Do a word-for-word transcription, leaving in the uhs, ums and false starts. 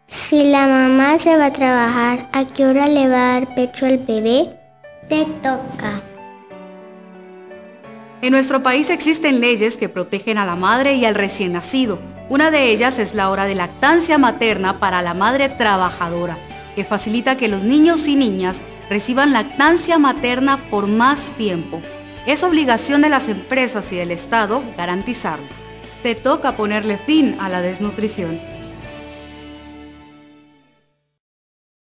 Si la mamá se va a trabajar, ¿a qué hora le va a dar pecho al bebé? Te toca. En nuestro país existen leyes que protegen a la madre y al recién nacido. Una de ellas es la hora de lactancia materna para la madre trabajadora, que facilita que los niños y niñas reciban lactancia materna por más tiempo. Es obligación de las empresas y del Estado garantizarlo. Te toca ponerle fin a la desnutrición.